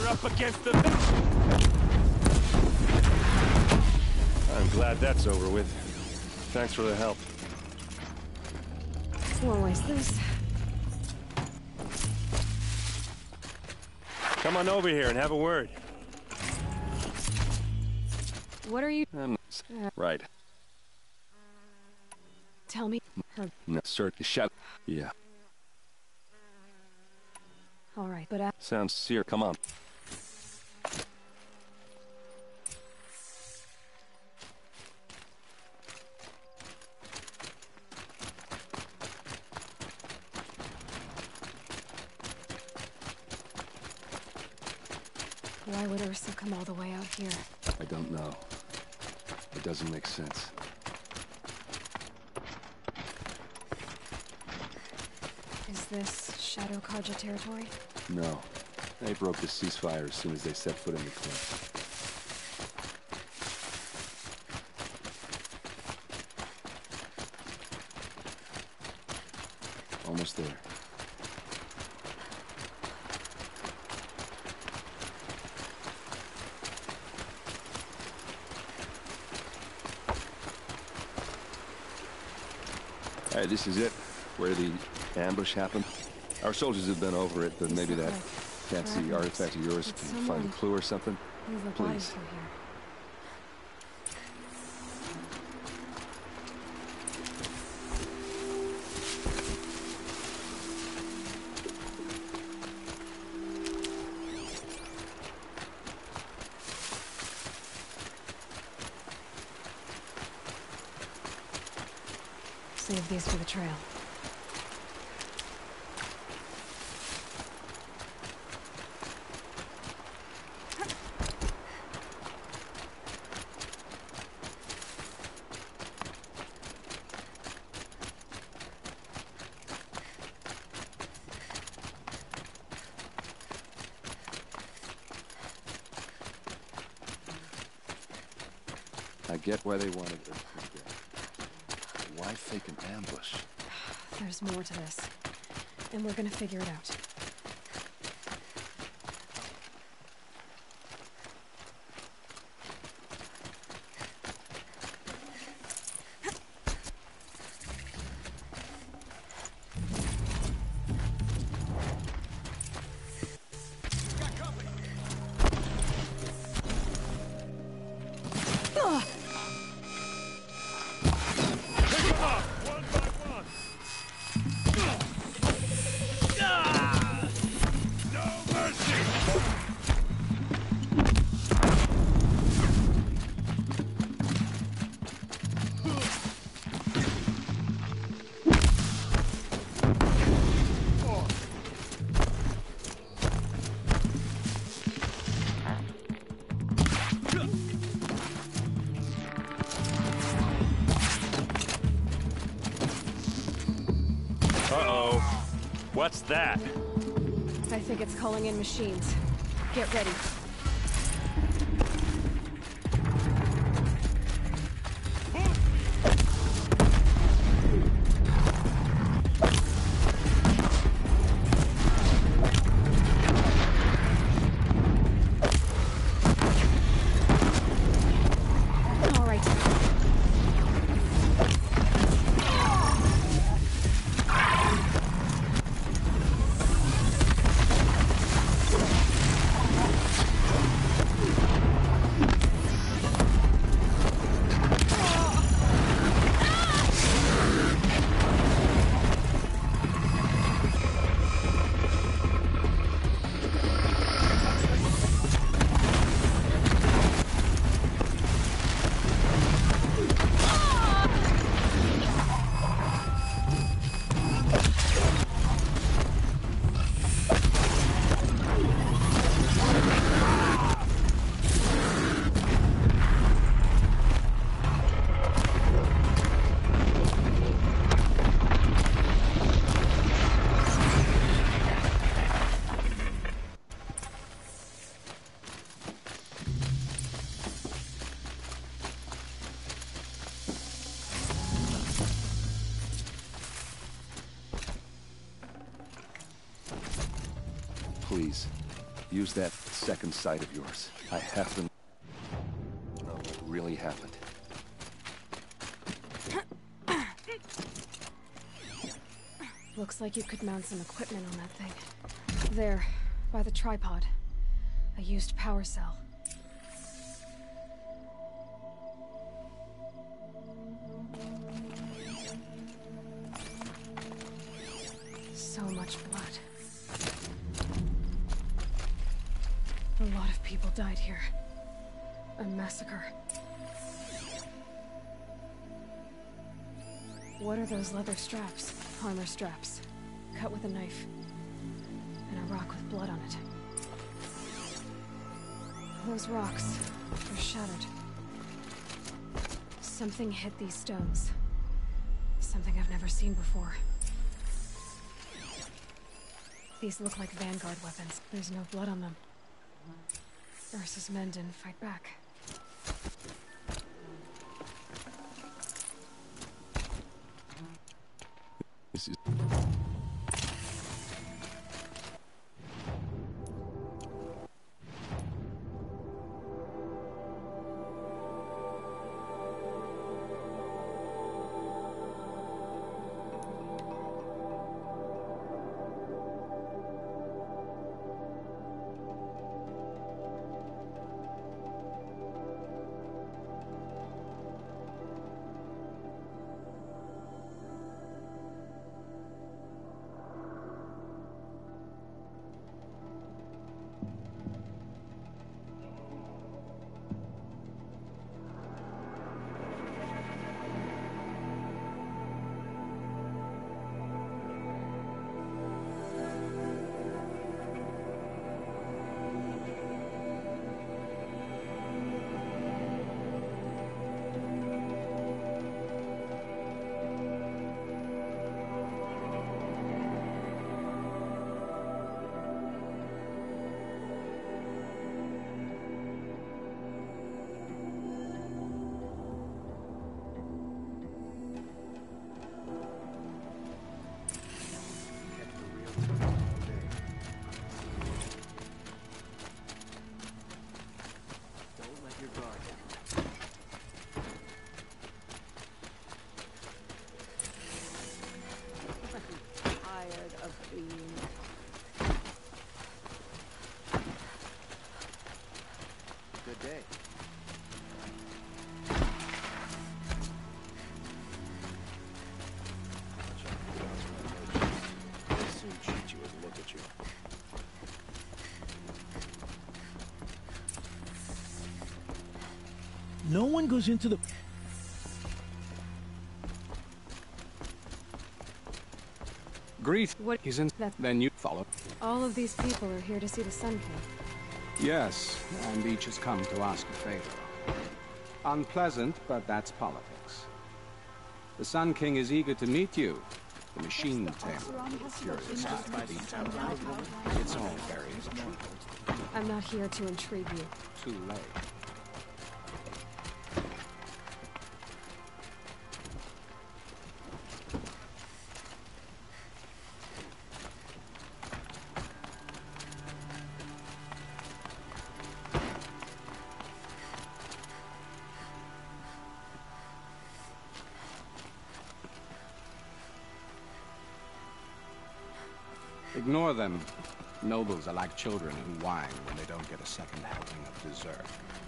You're up against the... I'm glad that's over with. Thanks for the help. Always this. Come on over here and have a word. What are you... Right. Tell me. No, sir. Shut. Yeah. All right, but Sounds sincere. Come on. why would Ursa come all the way out here? I don't know. It doesn't make sense. Is this Shadow Carja territory? No. They broke the ceasefire as soon as they set foot in the camp. Almost there. All right, this is it. Where the ambush happened. Our soldiers have been over it, but maybe that fancy artifact of yours can find a clue or something. Move the bodies Please. through here. Save these for the trail. I get why they wanted her to get. Why fake an ambush? There's more to this. And we're gonna figure it out. Uh-oh. What's that? I think it's calling in machines. Get ready. All right. Use that second sight of yours. I have to know what really happened. Looks like you could mount some equipment on that thing. There, by the tripod. A used power cell. So much blood. A lot of people died here. A massacre. What are those leather straps? Armor straps. Cut with a knife. And a rock with blood on it. Those rocks are shattered. Something hit these stones. Something I've never seen before. These look like Vanguard weapons. There's no blood on them. Ursa's men didn't fight back. This is... Good day. They'll soon cheat you and look at you. No one goes into the... Greet. What- He's in. That- Then you follow. All of these people are here to see the Sun King. Yes, and each has come to ask a favor. Unpleasant, but that's politics. The Sun King is eager to meet you. The machine tamer, curious eye for detail. It's all very trouble. I'm not here to intrigue you. Too late. Ignore them. Nobles are like children who whine when they don't get a second helping of dessert.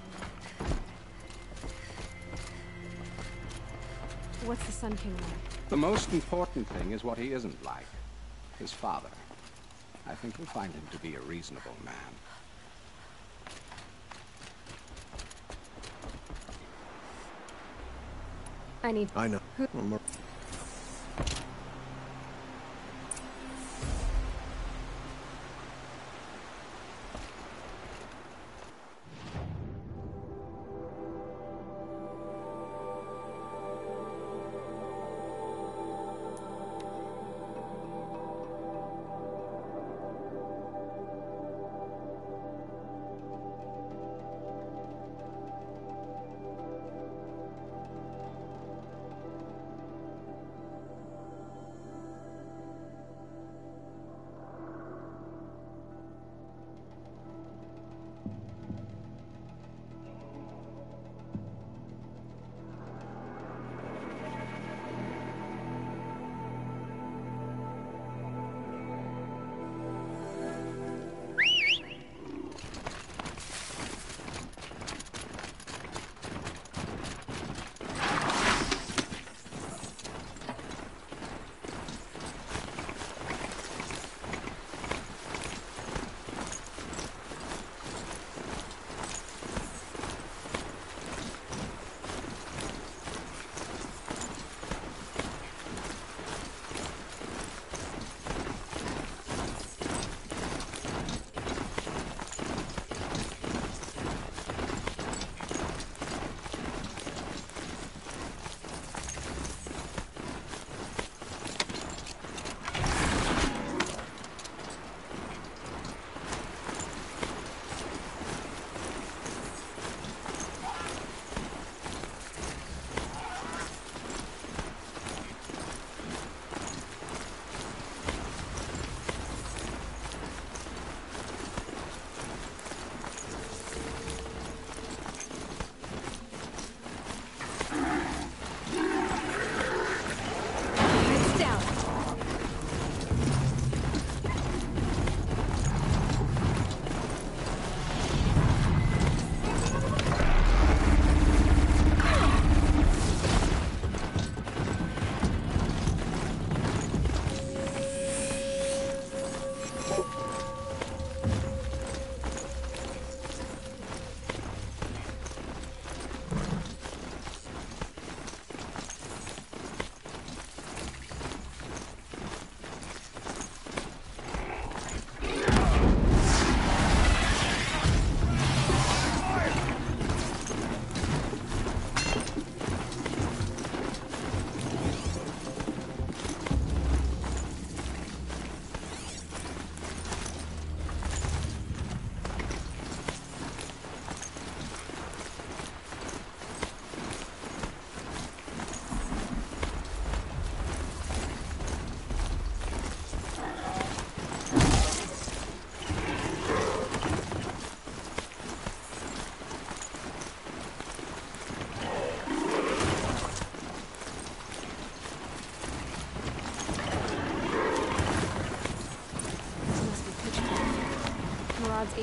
What's the Sun King like? The most important thing is what he isn't like. His father. I think you'll find him to be a reasonable man. I know.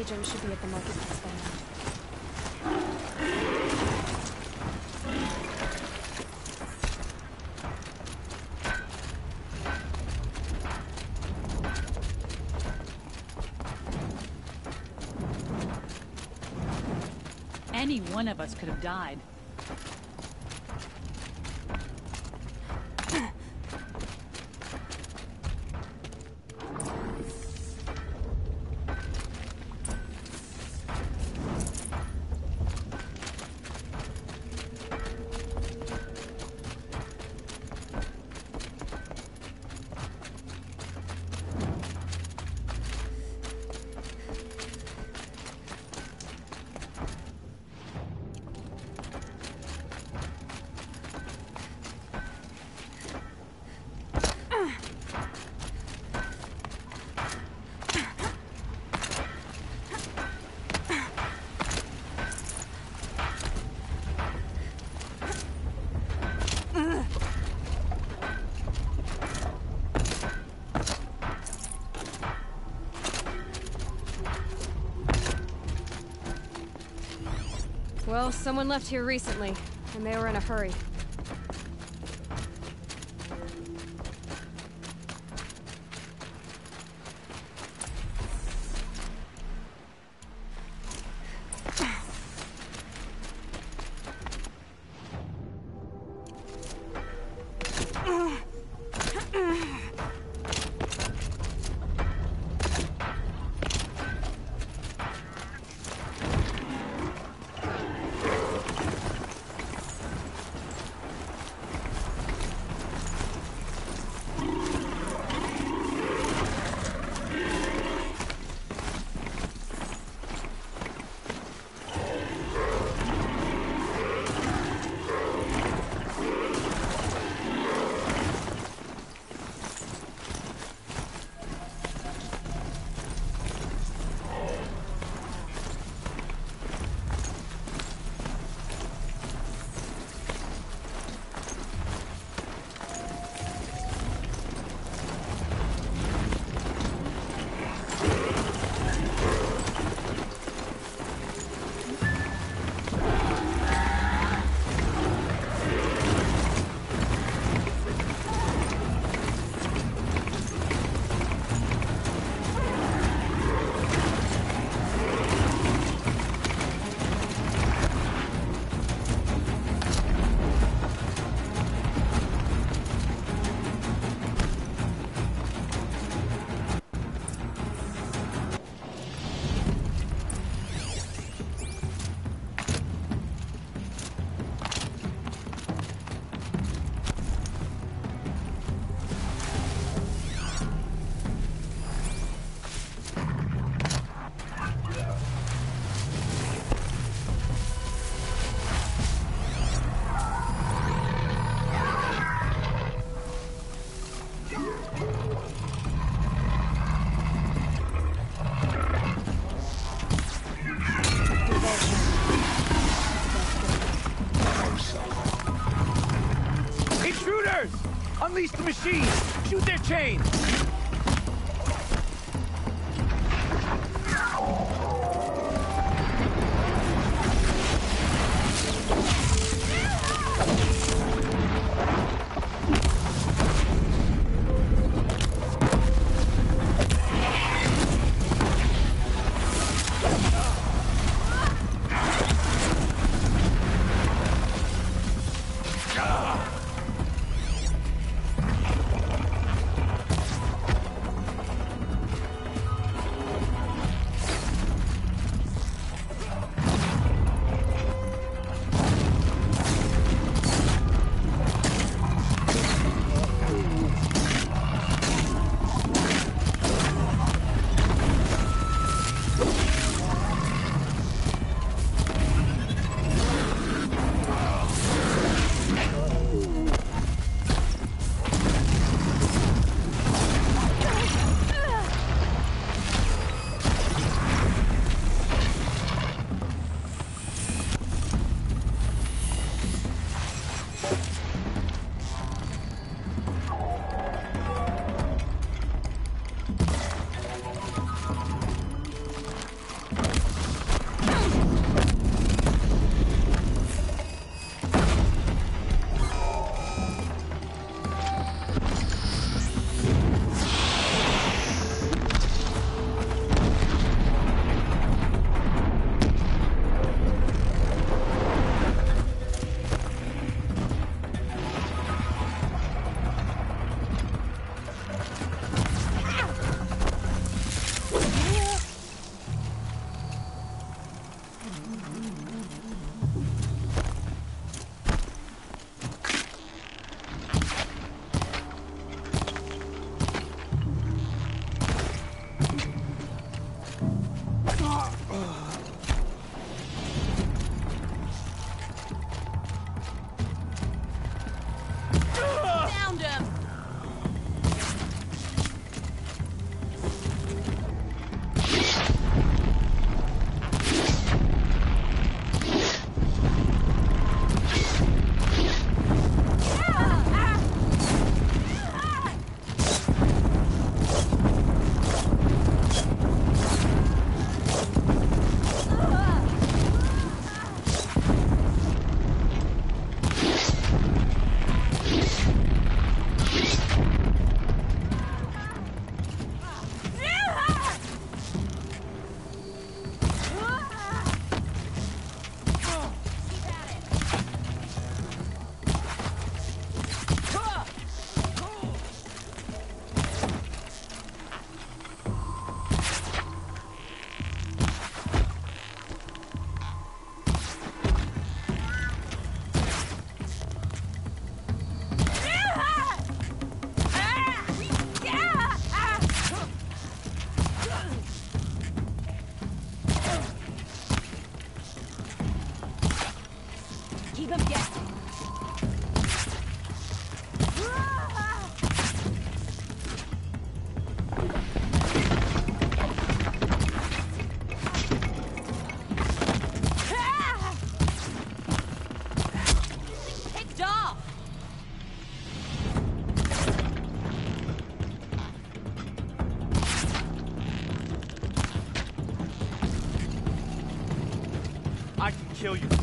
agent should be at the marketplace by now. Any one of us could have died. Well, someone left here recently, and they were in a hurry. Unleash the machines! Shoot their chains! Found him! Keep him guessing. Picked off. I can kill you.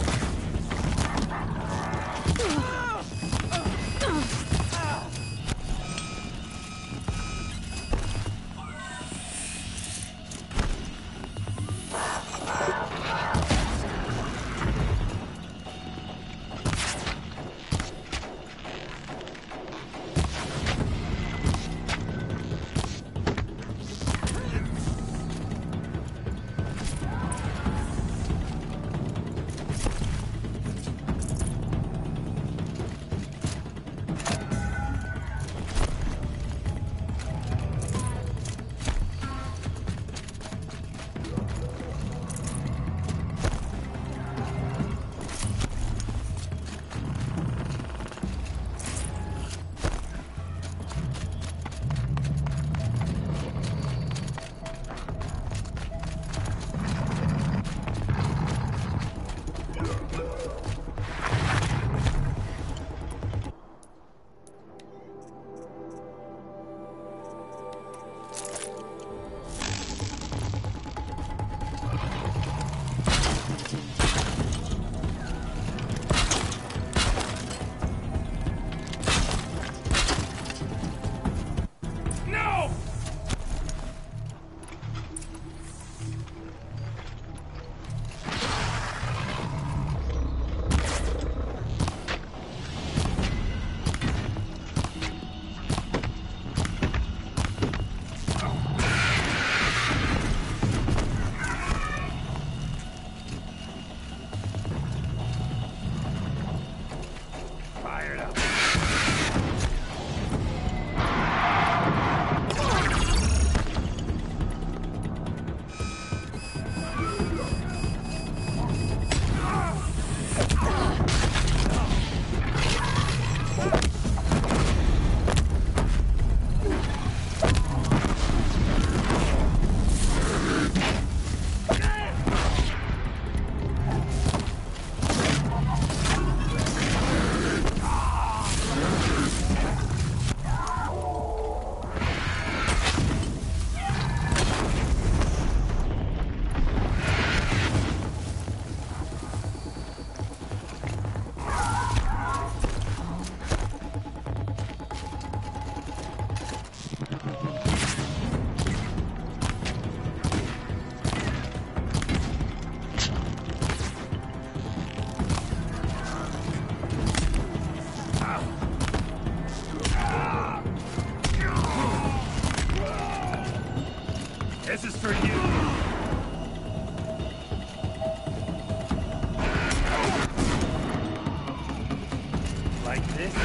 it?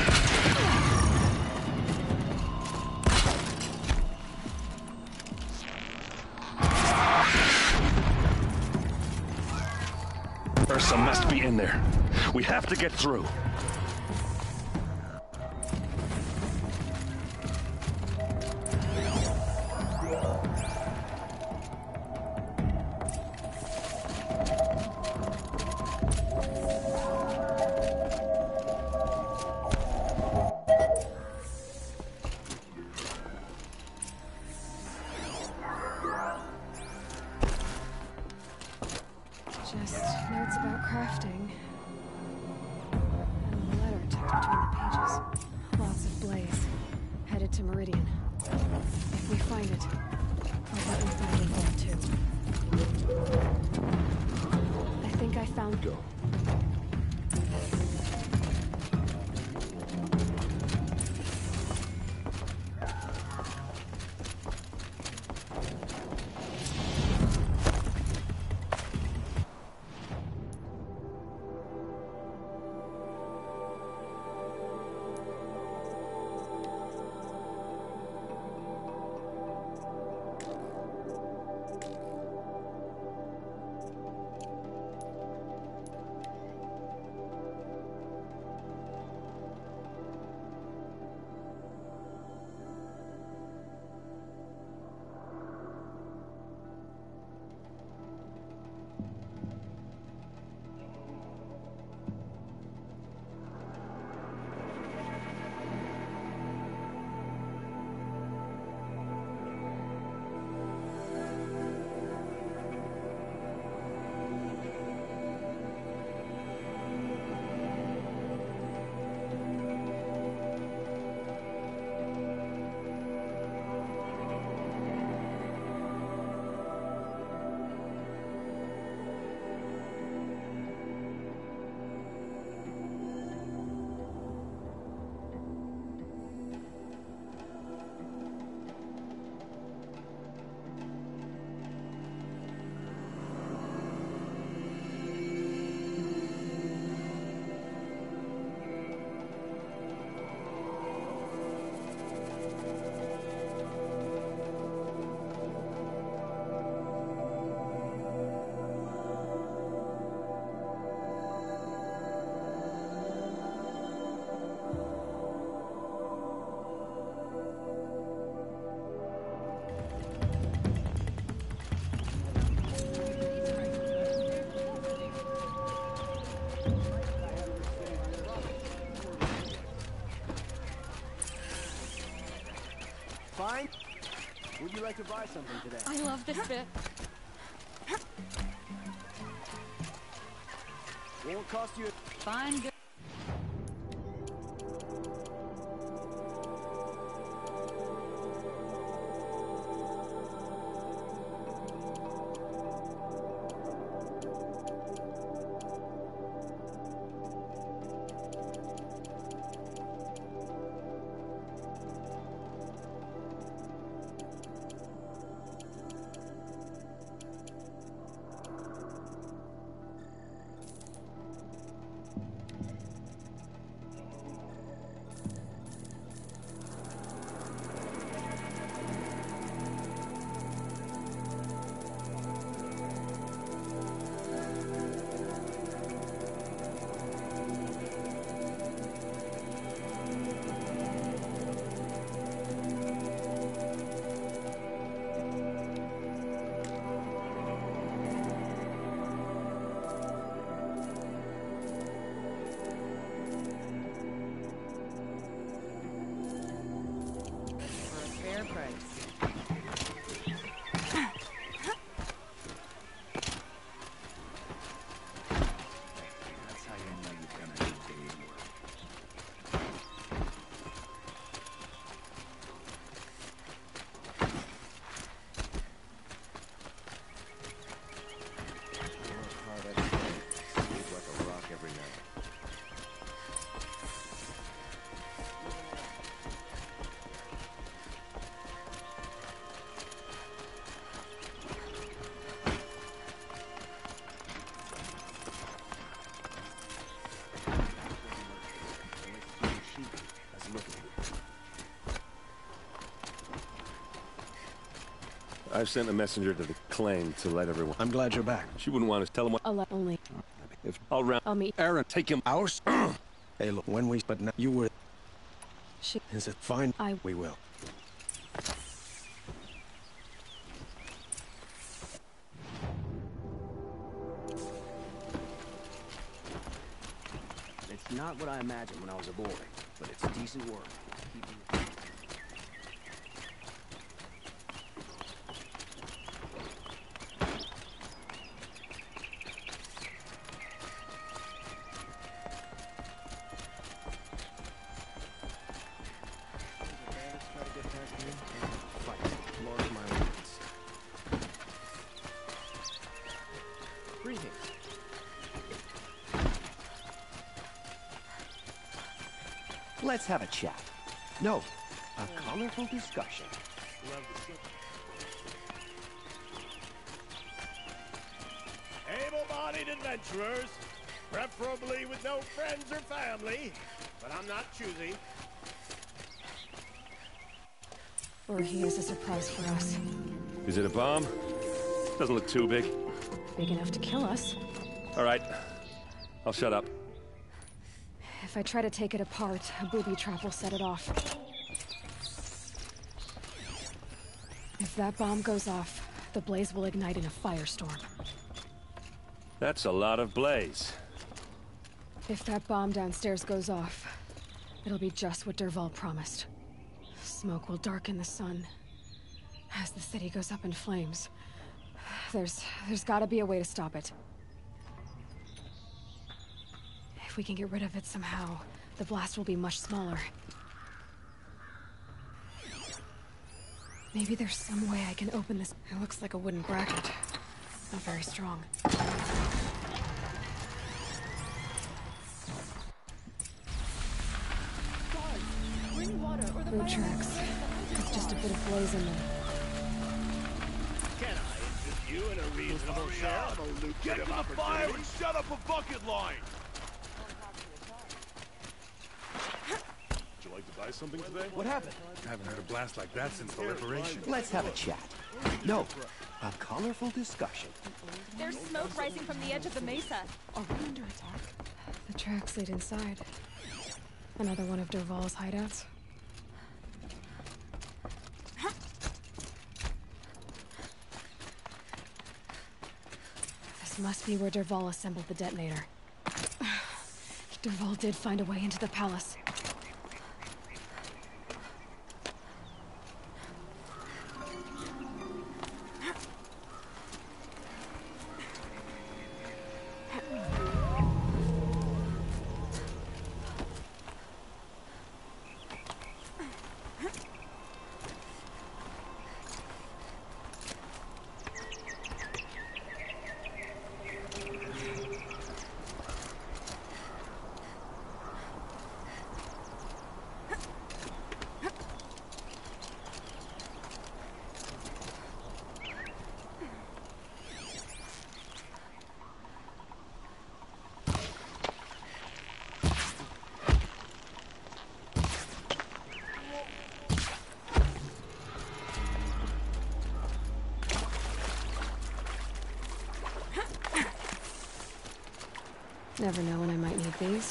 Ursa must be in there. We have to get through. Just notes about crafting. And a letter tucked between the pages. Lots of blaze. Headed to Meridian. If we find it, I'll let you find it all too. I think I found... Go. Fine. Would you like to buy something today? I love this bit. Won't cost you. Fine. Good. I've sent a messenger to the claim to let everyone... I'm glad you're back. She wouldn't want us to tell them what... Only. If I'll round... I'll meet. Aaron, Take him... ours. Hey, look, when we... But now you were... She. Is it fine? I. We will. It's not what I imagined when I was a boy, but it's decent work. Let's have a chat. No, a colorful discussion. Able-bodied adventurers, preferably with no friends or family, but I'm not choosy. Or he has a surprise for us. Is it a bomb? Doesn't look too big. Big enough to kill us. All right. I'll shut up. If I try to take it apart, a booby trap will set it off. If that bomb goes off, the blaze will ignite in a firestorm. That's a lot of blaze. If that bomb downstairs goes off, it'll be just what Dervahl promised. Smoke will darken the sun. As the city goes up in flames, there's gotta be a way to stop it. If we can get rid of it somehow, the blast will be much smaller. Maybe there's some way I can open this. It looks like a wooden bracket. Not very strong. No tracks. It's just a bit of blaze in them. Can I interest you in a reasonable share of a lucrative opportunity? And set up a bucket line! Would you like to buy something today? What happened? I haven't heard a blast like that since the Liberation. Let's have a chat. No, a colorful discussion. There's smoke rising from the edge of the mesa. Are we under attack? The tracks lead inside. Another one of Dervahl's hideouts. This must be where Dervahl assembled the detonator. Dervahl did find a way into the palace. Never know when I might need these.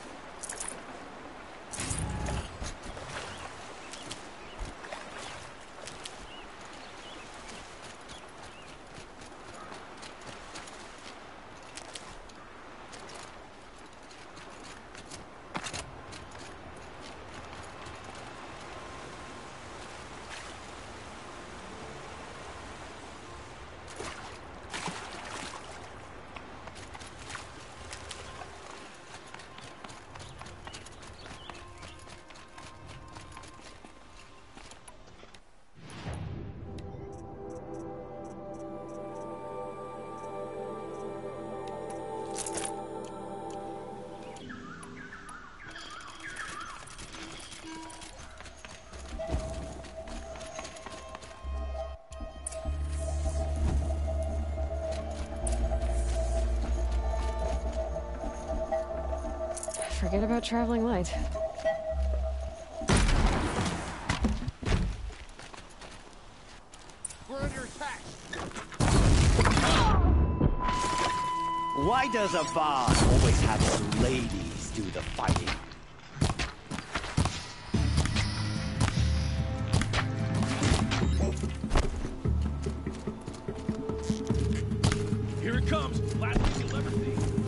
Forget about traveling light. We're under attack! Why does a boss always have the ladies do the fighting? Here it comes. Last thing you'll ever see.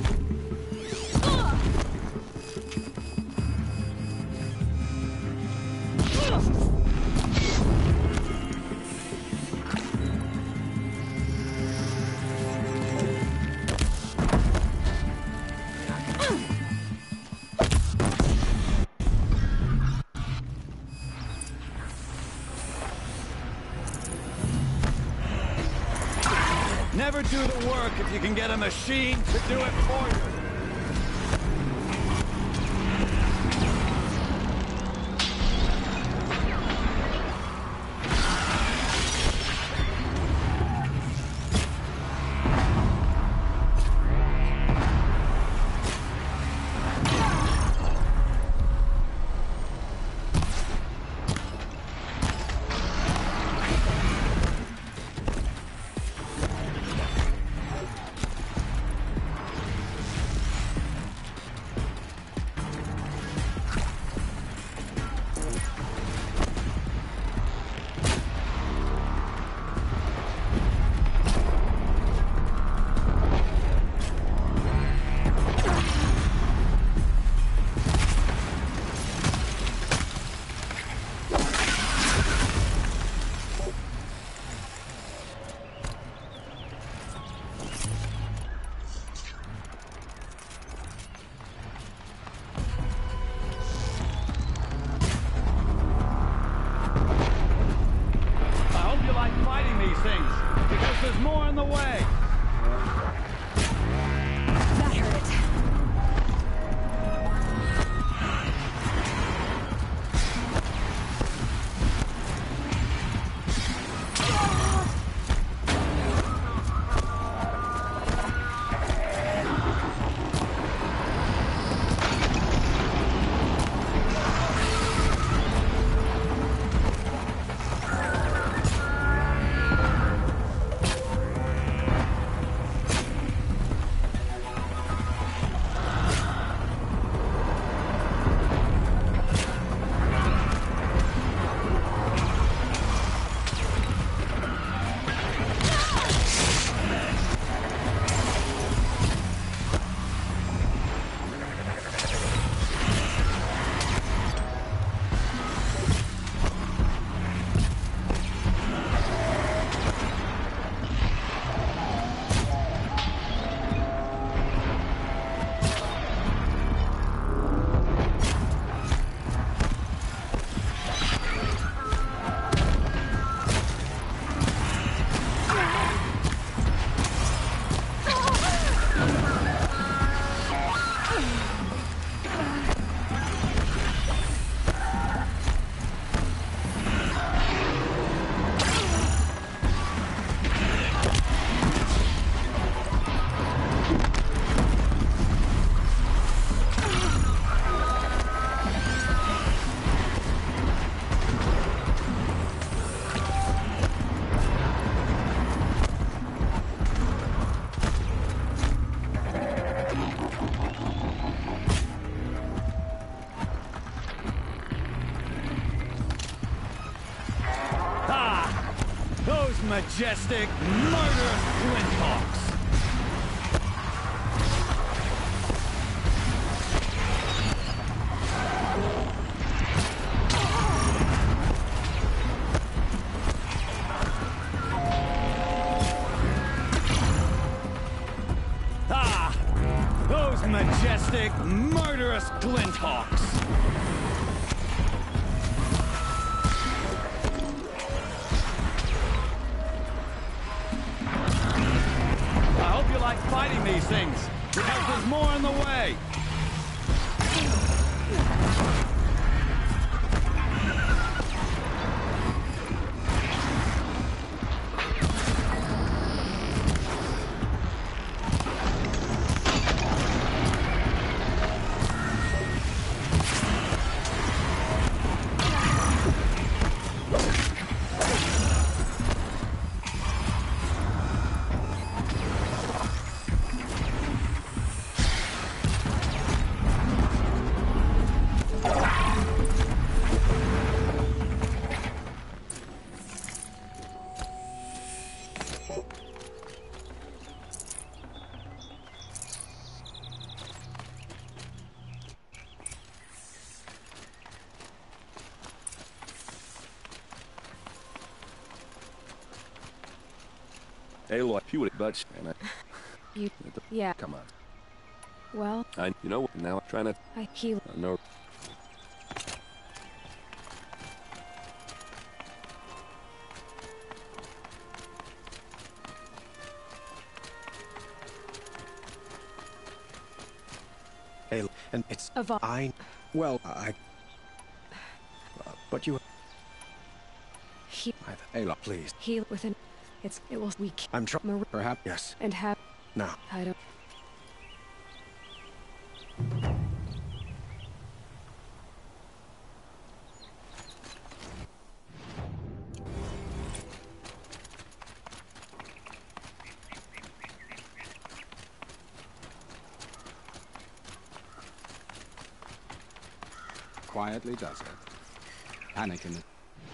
Never do the work if you can get a machine to do it for you. There's more in the way. That hurt. Majestic, murderous Flinthawks. Those majestic, murderous Flinthawks. Like fighting these things, because there's more in the way. Aloy, if you would, but and You... Yeah. come on. Well... You know what? Now I'm trying to... He... no. Hey, and it's... Well, but you... He... Aloy, please. He... Within... It will... We can't... I'm trying... Perhaps... Yes. And have... Now. I don't... Quietly does it. Panic in the...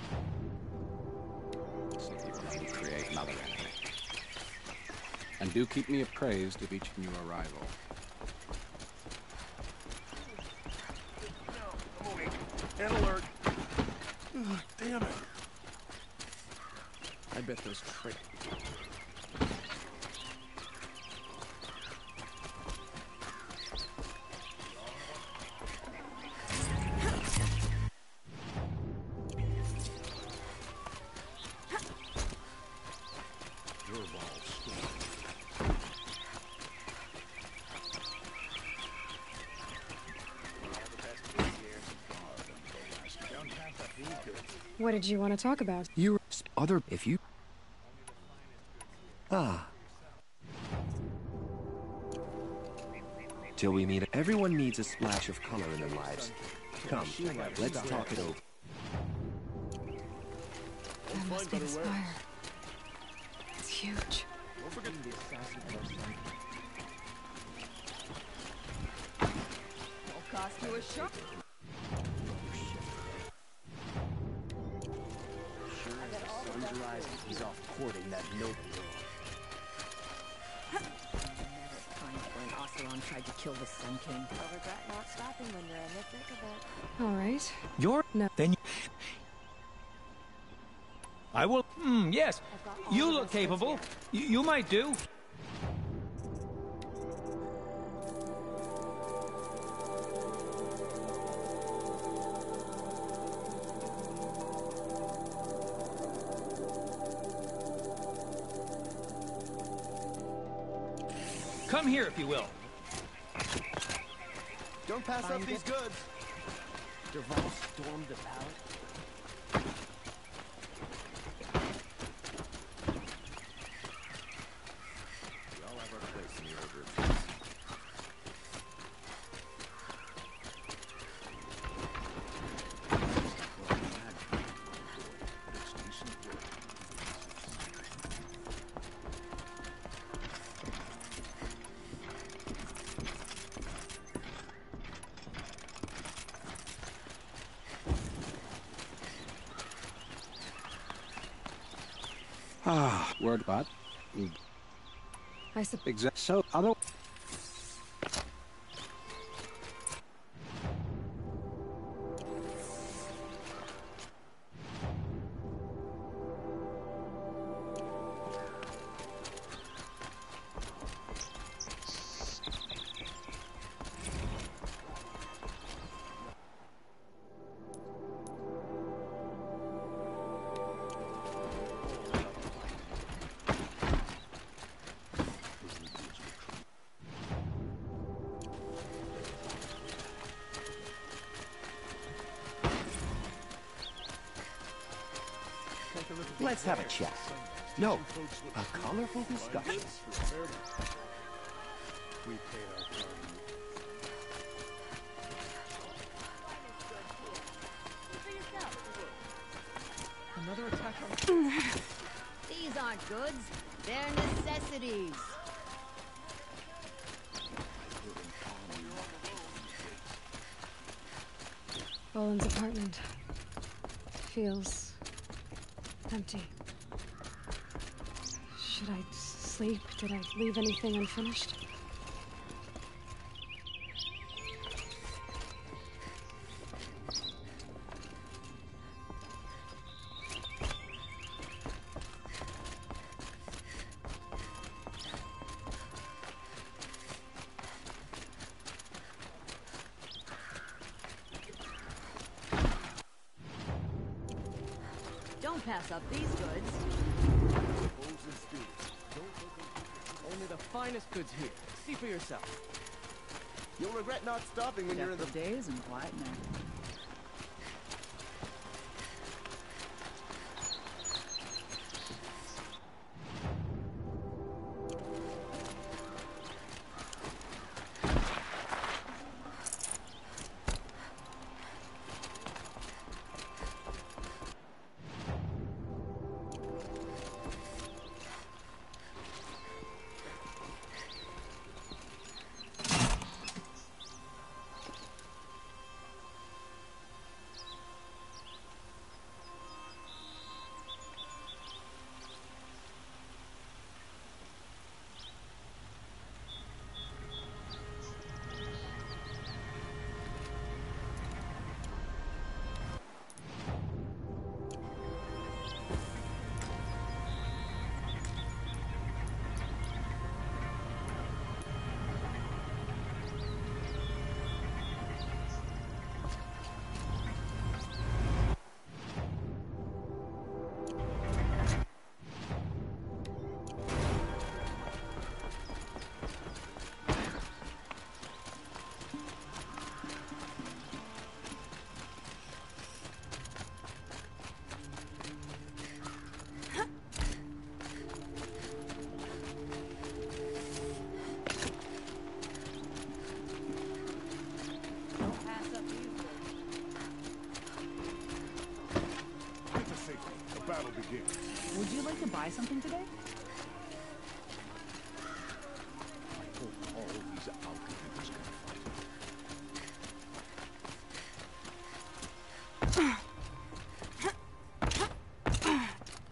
So you will only create another enemy. And do keep me appraised of each new arrival. Head alert. Damn it. I bet those trick... What did you want to talk about? You... Other... If you... Till we meet... Everyone needs a splash of color in their lives. Come, let's talk it over. That must be the spire. It's huge. It'll cost you a shot. He's off courting that noble girl. Oseron tried to kill the Sun King. I'll regret not stopping when you're in the thick of it. All right. You're... No. Then you... I will... yes. You look capable. You might do. Come here, if you will. Don't pass up these goods. Dervahl stormed the palace. We all have our place in the order of things. Word but... I suppose... Exact... So, other... Let's have a chat. No, a colorful discussion. We paid our time. Another attack on... These aren't goods. They're necessities. Boland's apartment feels empty. Should I sleep? Did I leave anything unfinished? Don't pass up these goods. Only the finest goods here. See for yourself. You'll regret not stopping when you're in the days and quiet now. Would you like to buy something today? I hope all these outlanders can fight.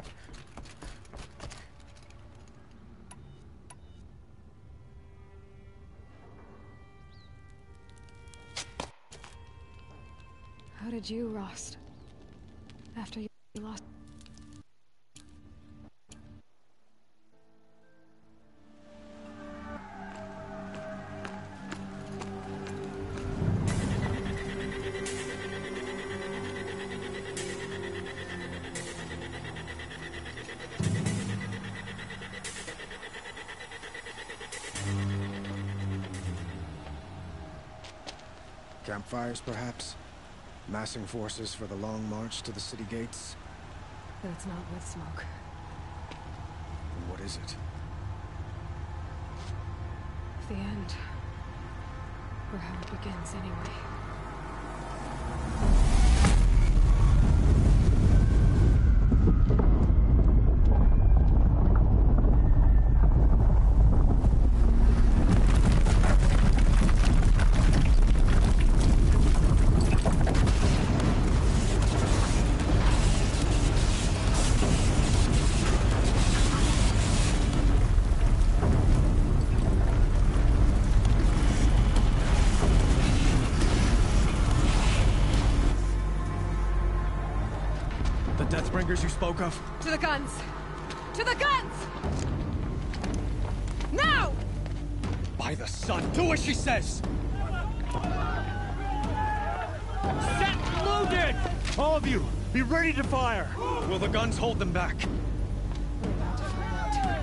How did you, Rost? After you lost... Campfires, perhaps? Massing forces for the long march to the city gates? But it's not with smoke. Then what is it? The end. Or how it begins, anyway. Deathbringers you spoke of? To the guns! To the guns! Now! By the sun, do as she says! Set loaded! All of you, be ready to fire! Will the guns hold them back? We're about to find out.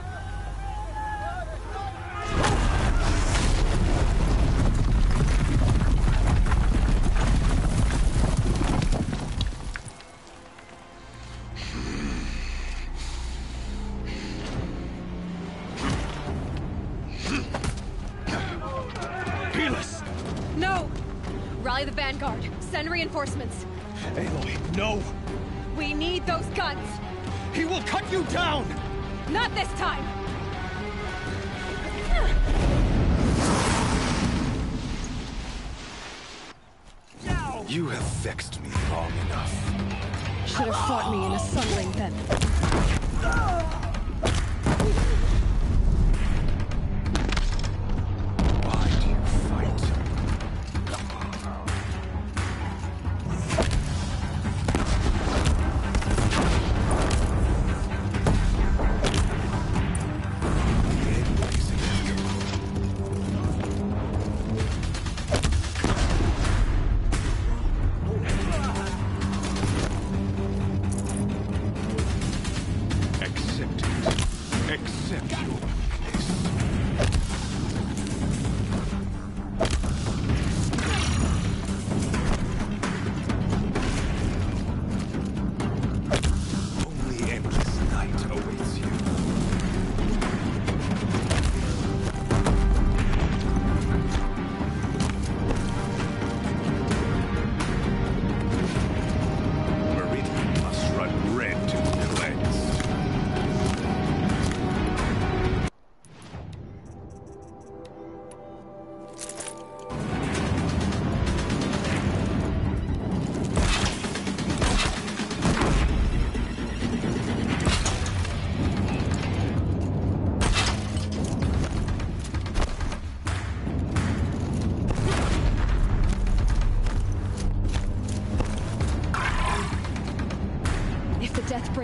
No! Rally the vanguard. Send reinforcements. Aloy, no! We need those guns! He will cut you down! Not this time! You have vexed me long enough. Should have fought me in a sunring then. Why do you fight?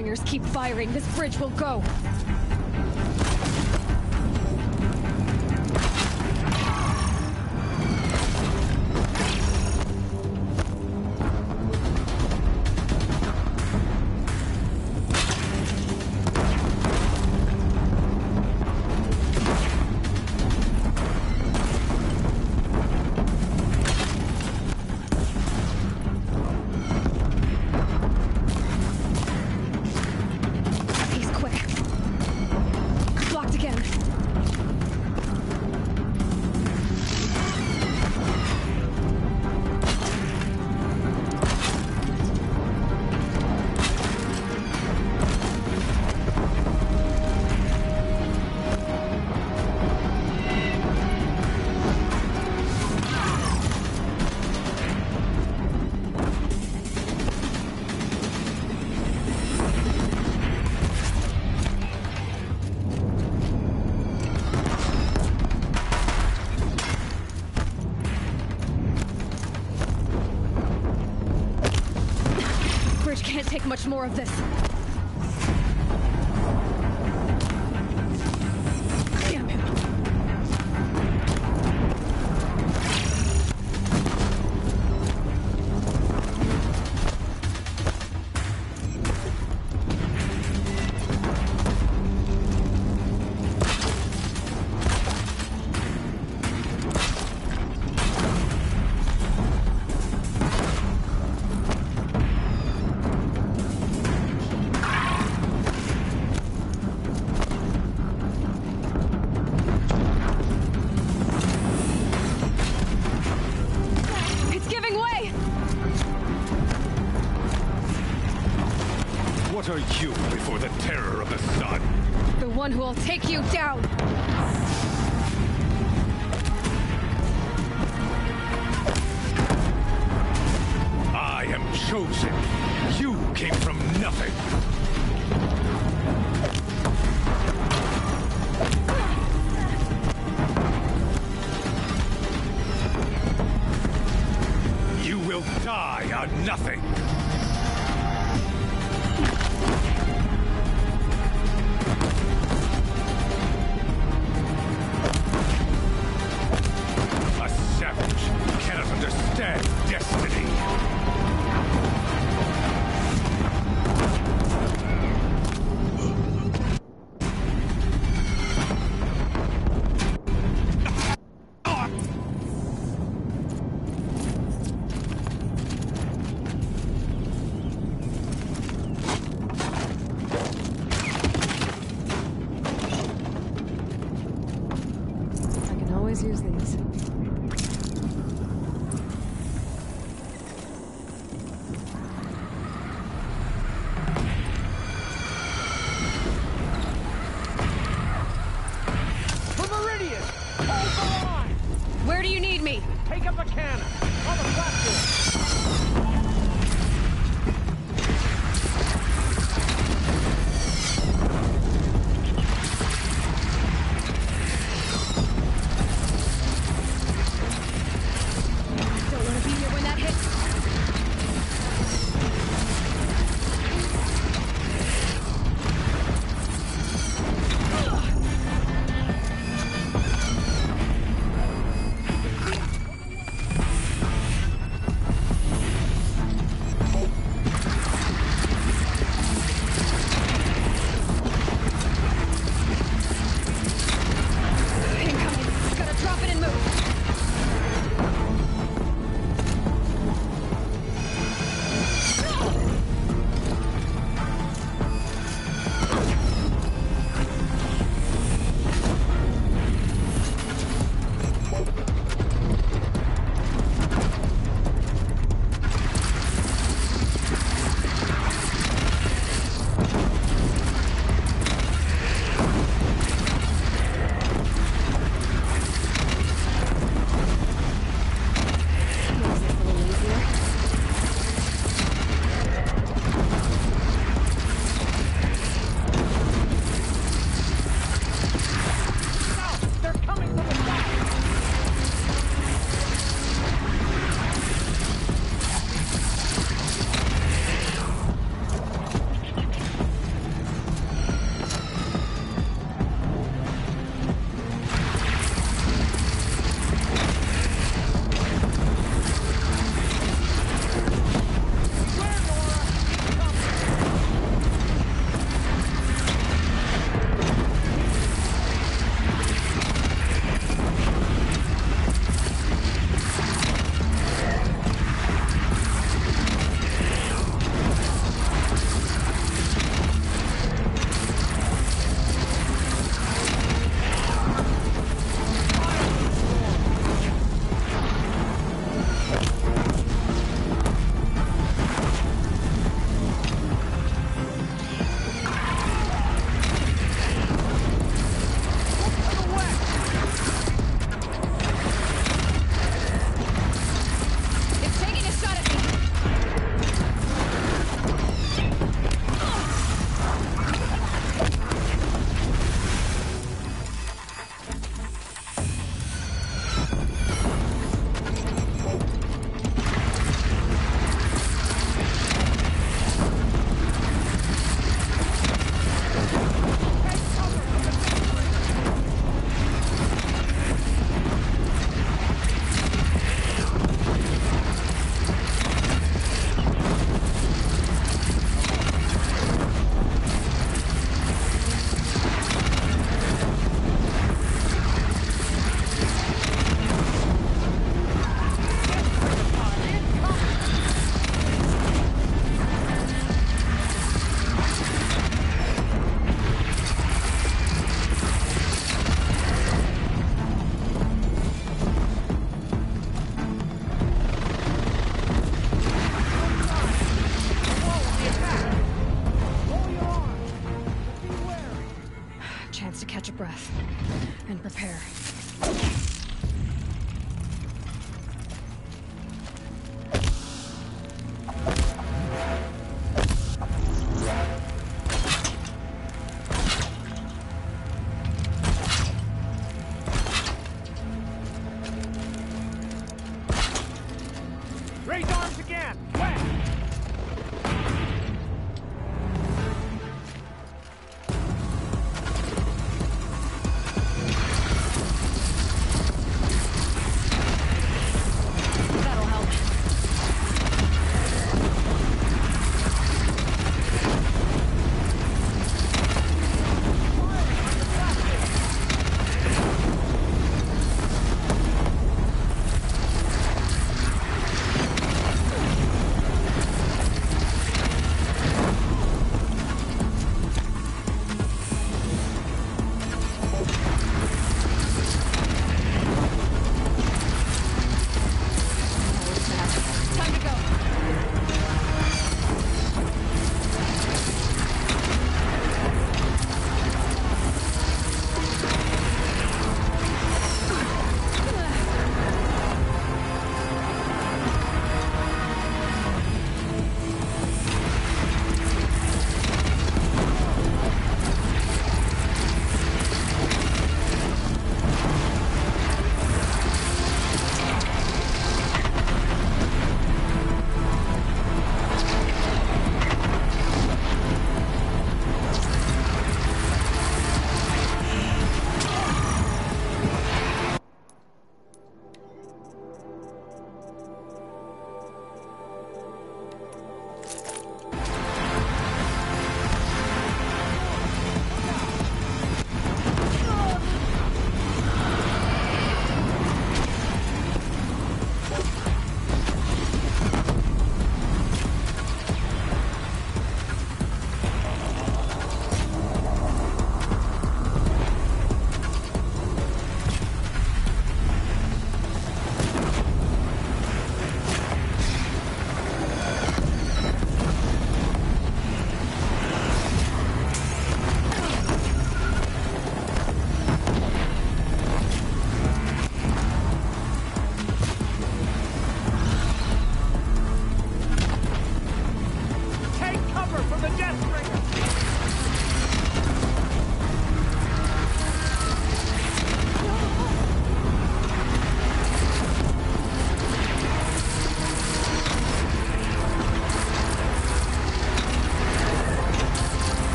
Deathbringers keep firing, this bridge will go. Can't take much more of this. Damn him. What are you before the terror of the sun? The one who will take you down! I am chosen. You came from nothing. You will die on nothing. Use these. For Meridian! Hold the line! Where do you need me? Take up a cannon! On the platform!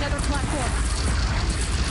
another platform.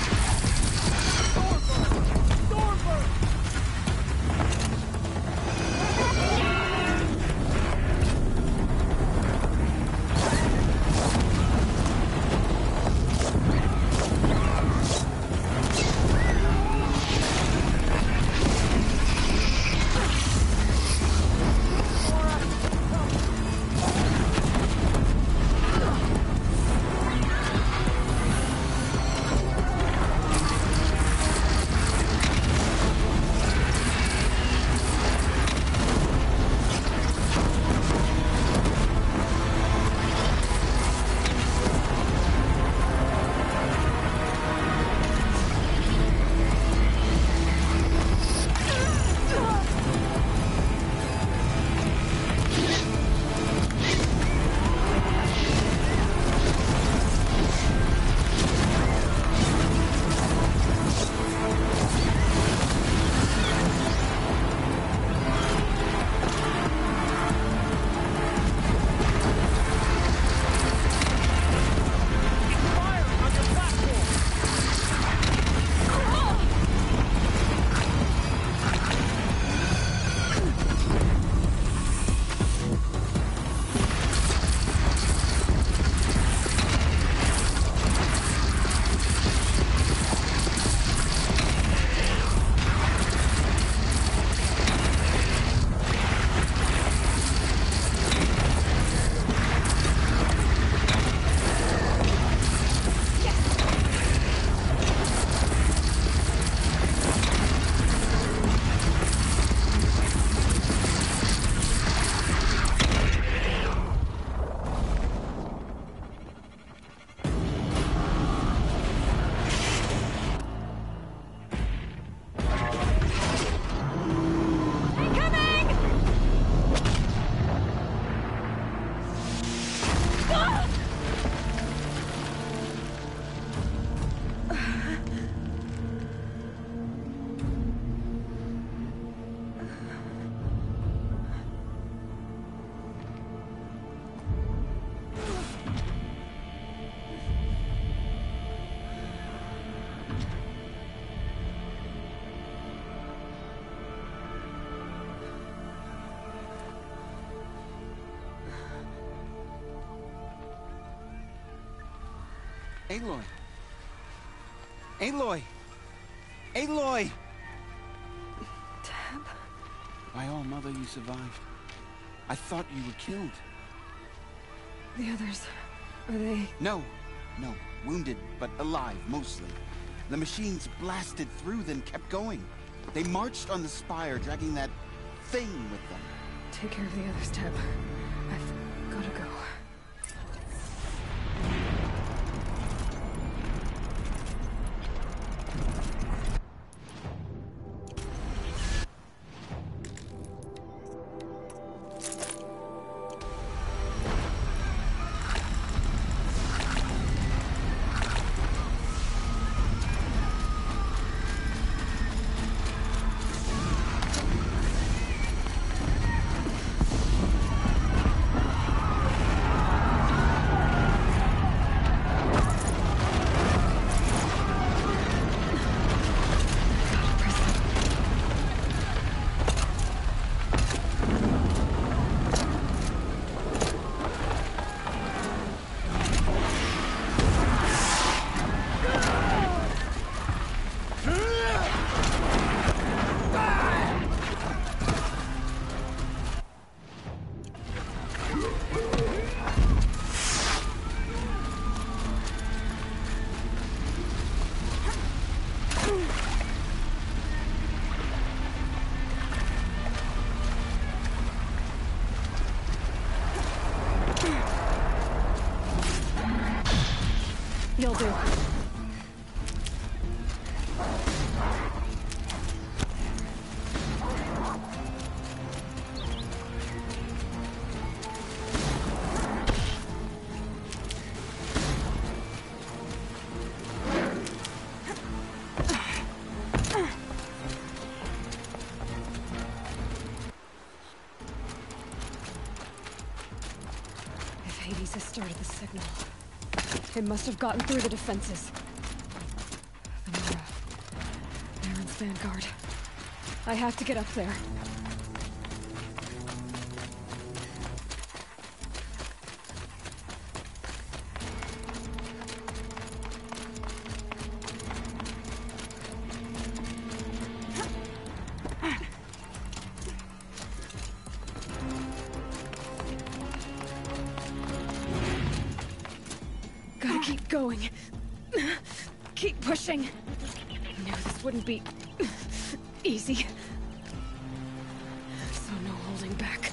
Aloy! Aloy! Aloy! Tab? By all mother, you survived. I thought you were killed. The others, are they... No. Wounded, but alive, mostly. The machines blasted through, then kept going. They marched on the spire, dragging that thing with them. Take care of the others, Tab. I've gotta go. You'll do. If Hades has started the signal, It must have gotten through the defenses. Venera. Baron's vanguard. I have to get up there. Gotta keep going. Keep pushing. Knew this wouldn't be easy. So no holding back.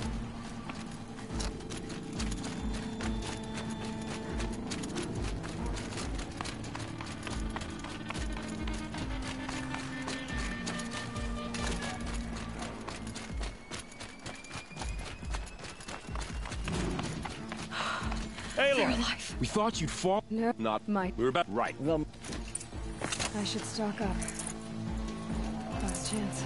Aloy, we thought you'd fall. No, Not. might. We were about right. I should stock up. Last chance.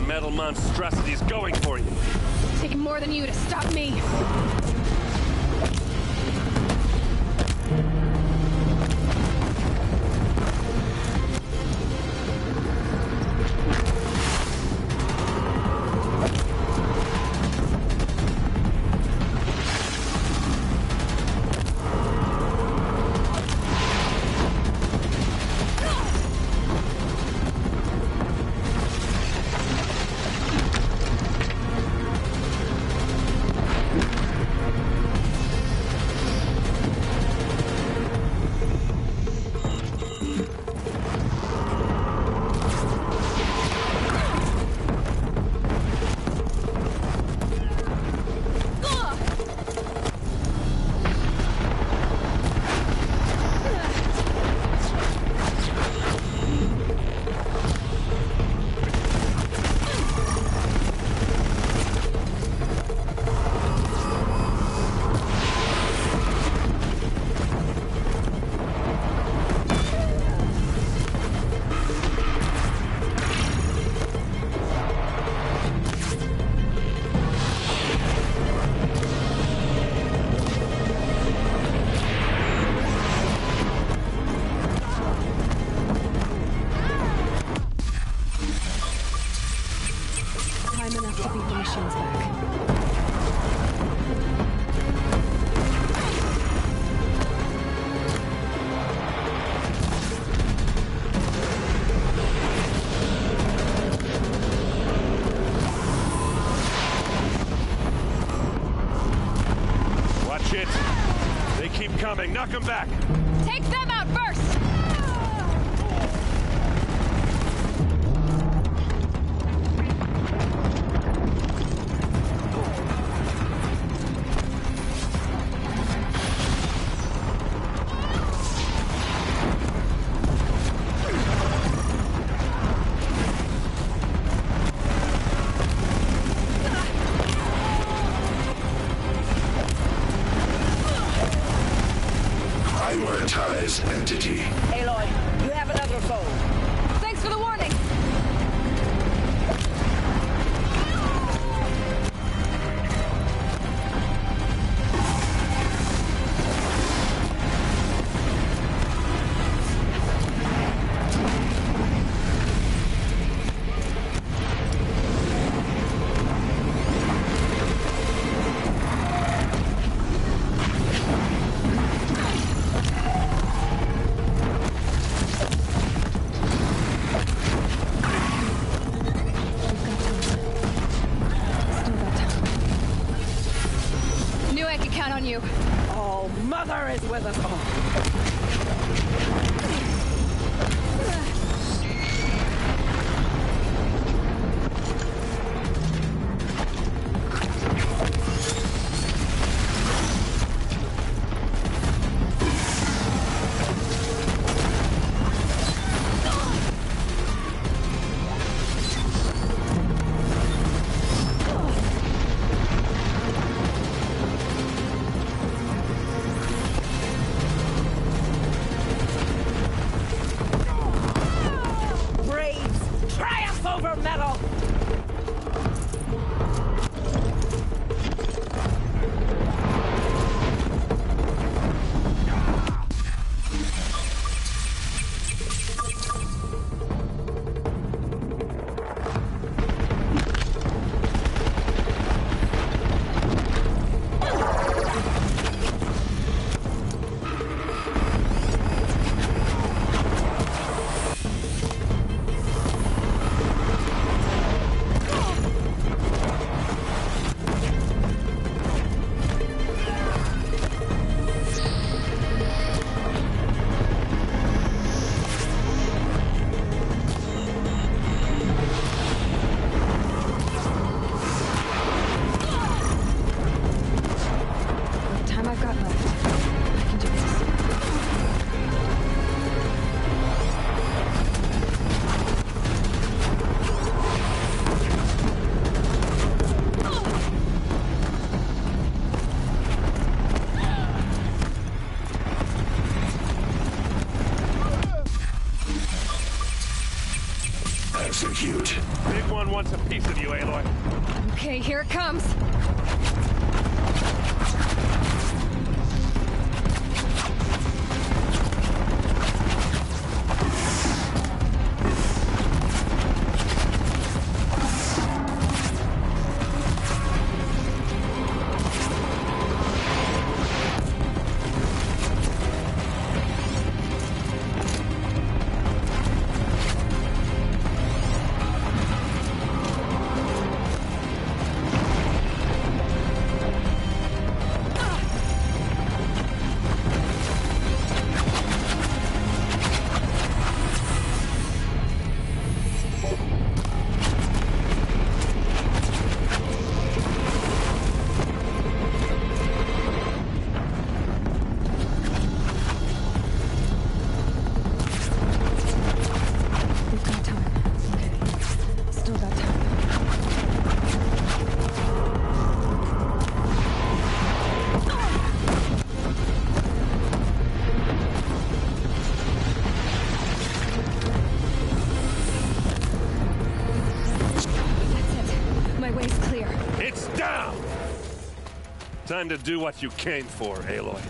metal monstrosities going for you. Taking more than you to stop me. Knock him back! Take them out first! Entity. Aloy, you have another foe. Thanks for the warning. You. Oh, Mother is with us all. you, Aloy. Okay, here it comes. Time to do what you came for, Aloy.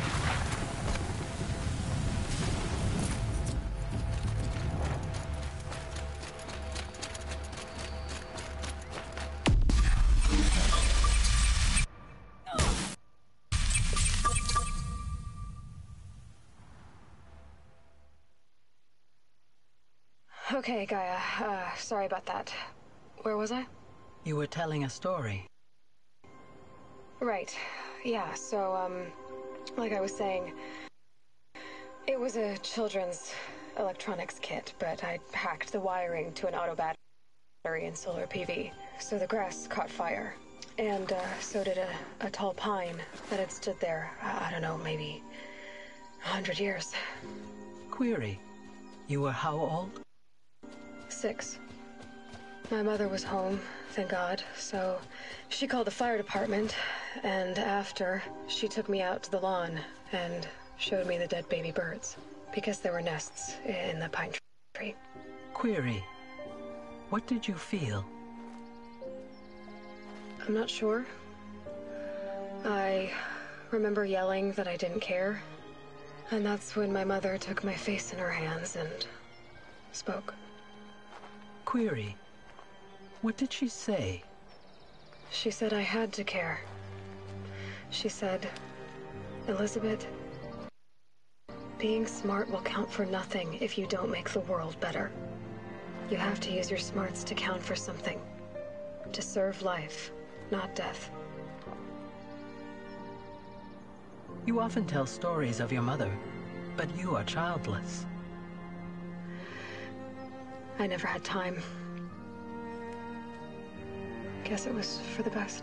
Okay, Gaia. Sorry about that. Where was I? You were telling a story. Right. Yeah, so, like I was saying, it was a children's electronics kit, but I hacked the wiring to an auto battery and solar PV. So the grass caught fire. And, so did a tall pine that had stood there, I don't know, maybe 100 years. Query. You were how old? 6. My mother was home, thank God, so she called the fire department, and after, she took me out to the lawn and showed me the dead baby birds, because there were nests in the pine tree. Query. What did you feel? I'm not sure. I remember yelling that I didn't care, and that's when my mother took my face in her hands and spoke. Query. What did she say? She said I had to care. She said, Elizabeth, being smart will count for nothing if you don't make the world better. You have to use your smarts to count for something. To serve life, not death. You often tell stories of your mother, but you are childless. I never had time. Guess it was for the best.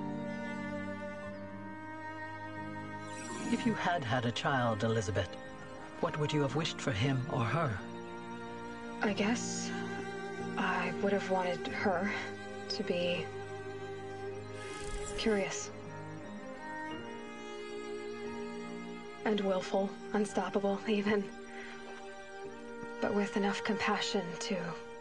If you had had a child, Elizabeth, what would you have wished for him or her? I guess I would have wanted her to be curious. And willful, unstoppable even. But with enough compassion to